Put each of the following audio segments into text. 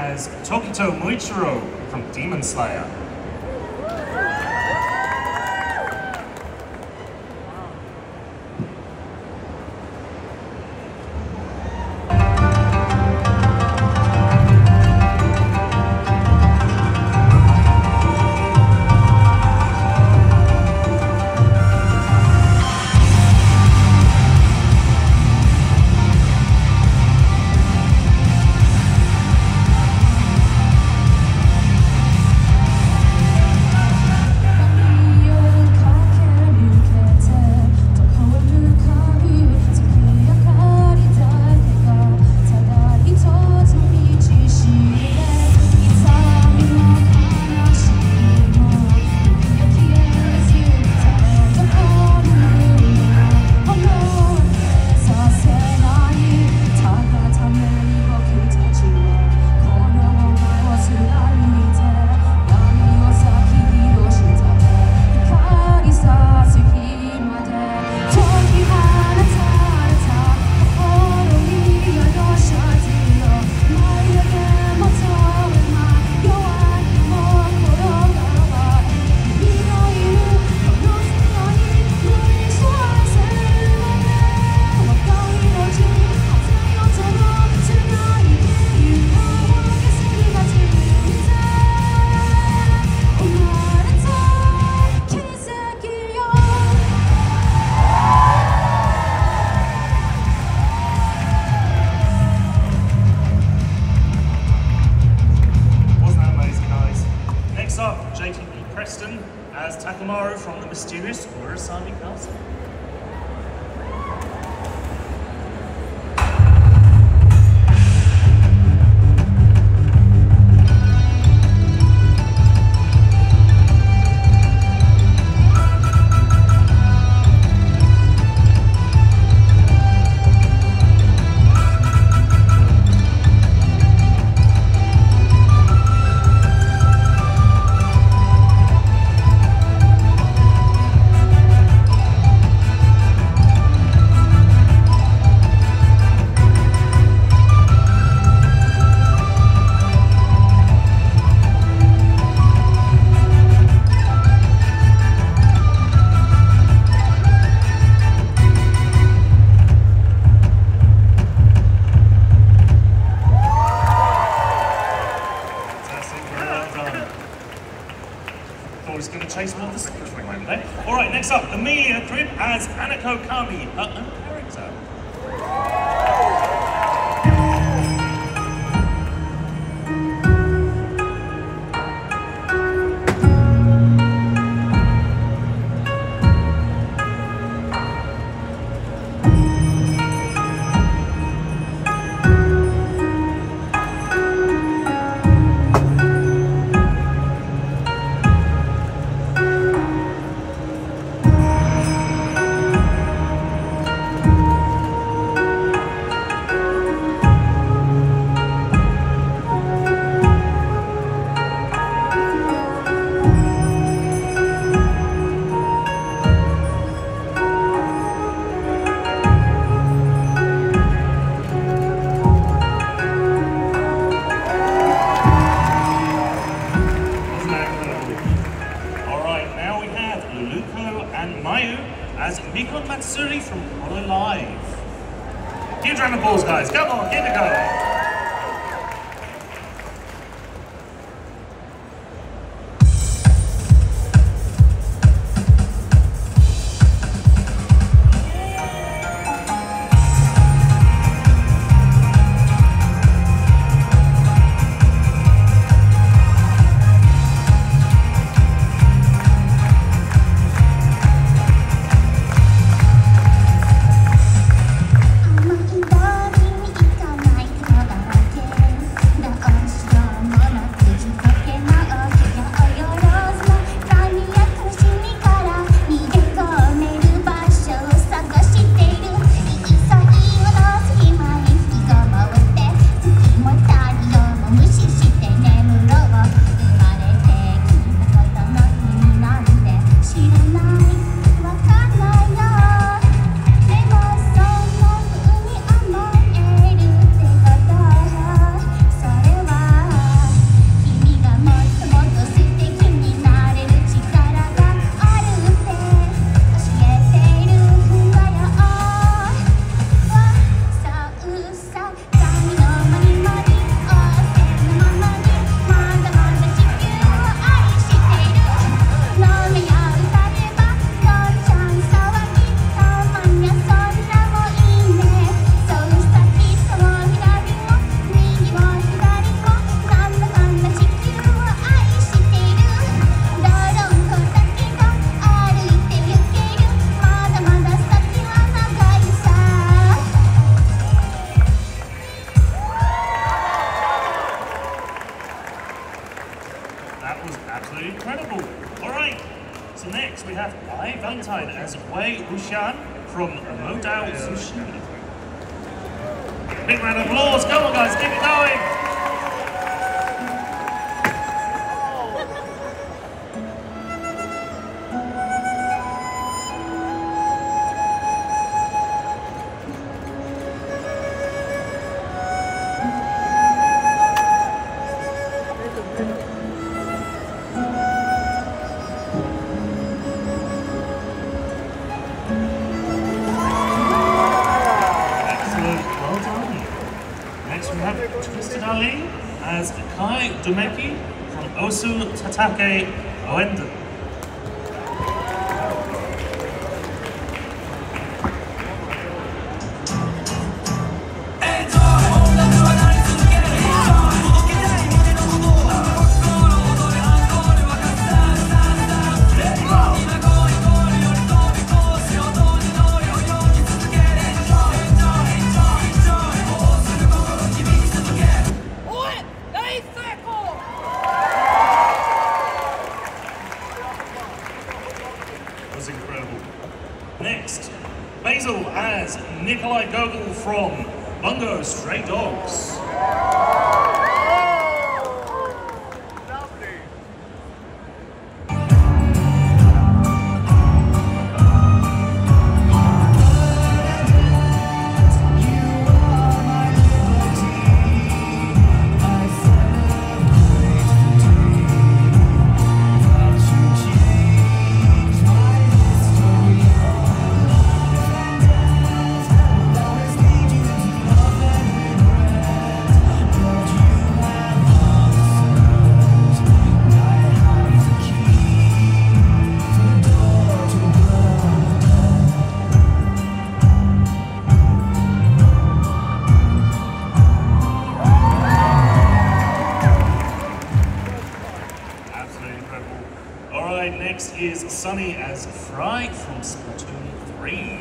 as Tokito Muichiro from Demon Slayer. As Takamaru from the mysterious Urasami Castle. He's going to chase him off the stage for a moment there. Alright, next up, Amelia Grip as Anako Kami, her own character. As Miko Matsuri from Holo Live. Huge round of applause, guys. Come on, give it a go. That was absolutely incredible. All right, so next we have I Valentine as Wei Wuxian from Modao Sushi. Big round of applause. Come on, guys, keep it going. As Kai Dumeki from Osu Tatake Oenden. Next, Basil as Nikolai Gogol from Bungo Stray Dogs. Next is Sunny as Fry from Splatoon 3.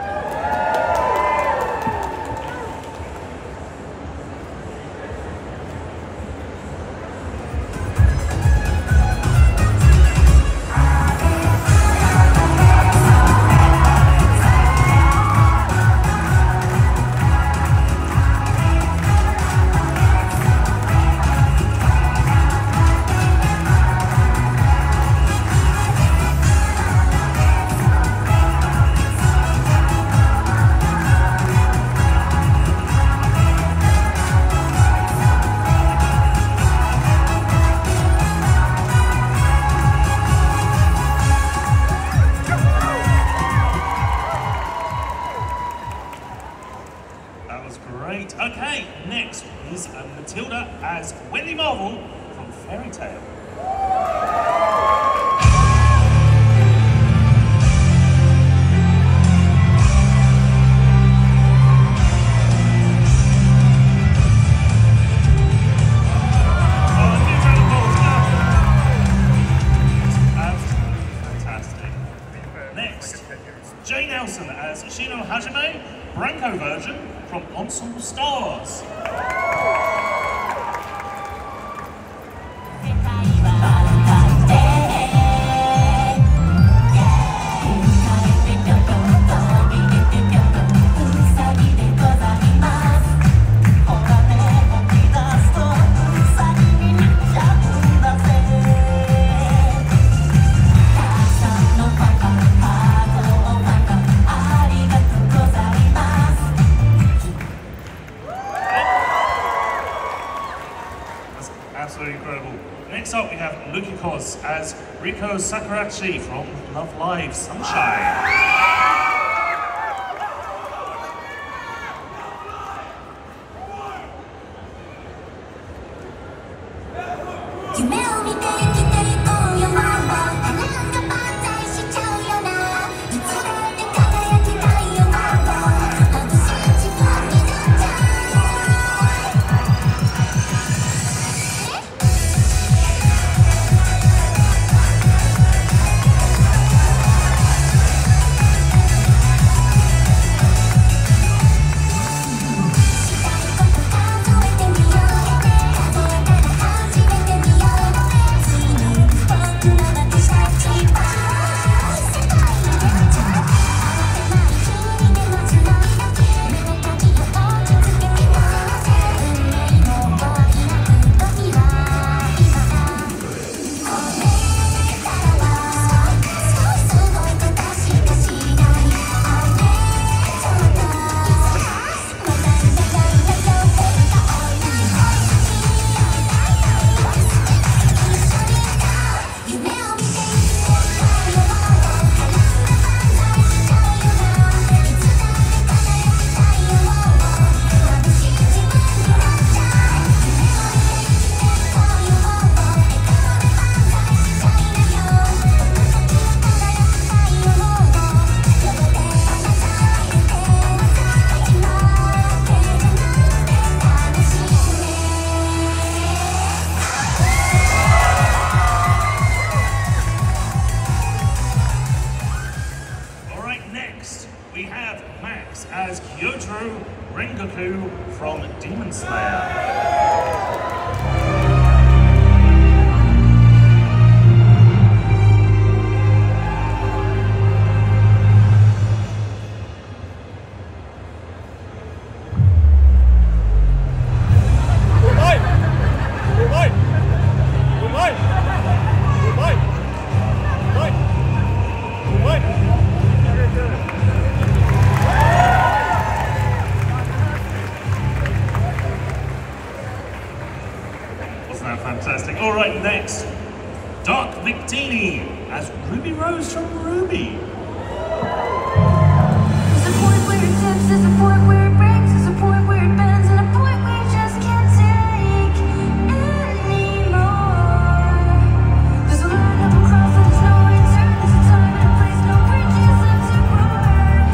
Great. Okay, next is Matilda as Wendy Marvel from Fairy Tail. Jay Nelson as Shino Hajime, Branko version from Ensemble Stars. Absolutely incredible. Next up we have Lukikos as Riko Sakurachi from Love Live Sunshine. Dragon Slayer. Wasn't that fantastic? All right, next, Dark Victini as Ruby Rose from Ruby. There's a point where it tips, there's a point where it breaks, there's a point where it bends, and a point where you just can't take anymore. There's a line up across and there's no return, there's a time and a place, no bridges left to burn.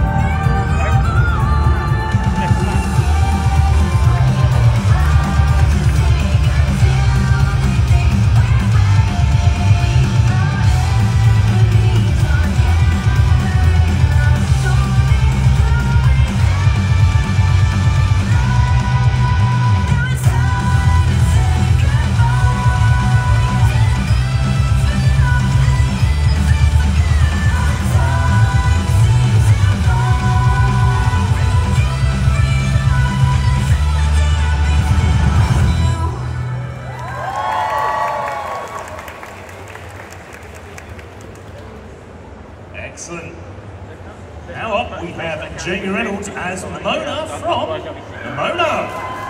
Excellent. Now up, we have Jamie Reynolds as Mona from Mona.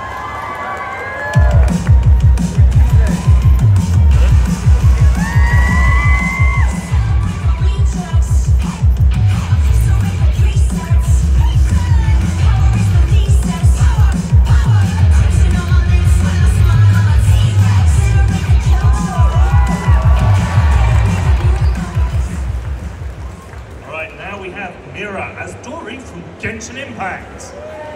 Now we have Mira as Dory from Genshin Impact.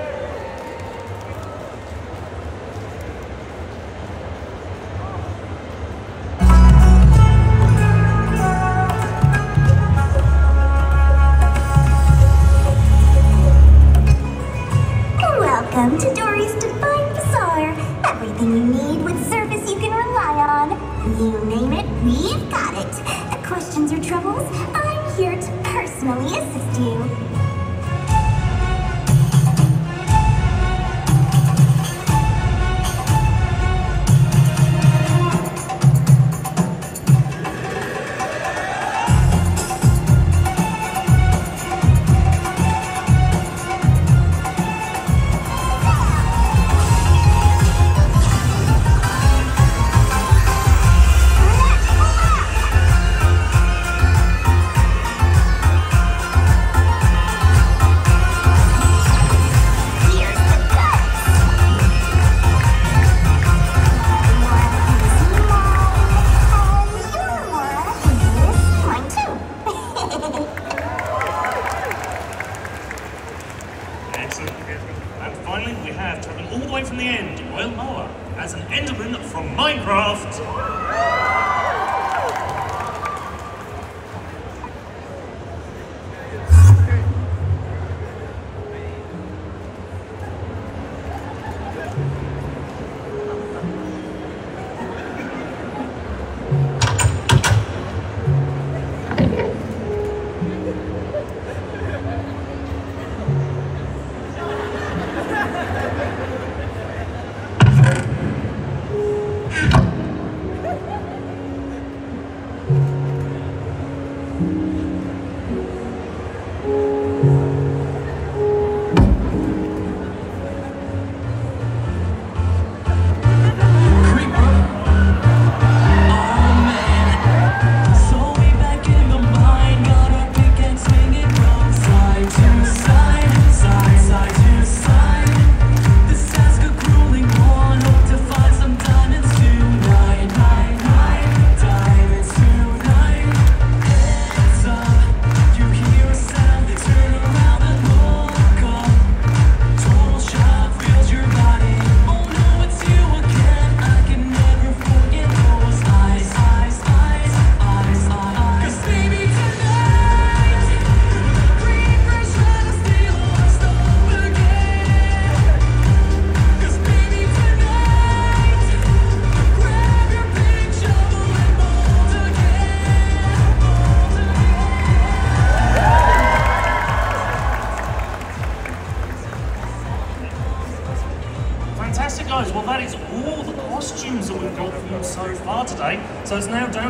Welcome to Dory's Divine Bazaar. Everything you need with service you can rely on. You name it, we've got it. Questions or troubles? I'm here to personally assist you.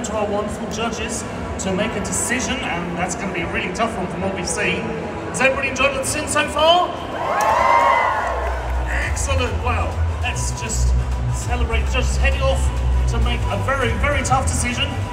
down to our wonderful judges to make a decision, and that's going to be a really tough one from what we've seen. Has everybody enjoyed what they've seen so far? Excellent. Well, let's just celebrate the judges heading off to make a very, very tough decision.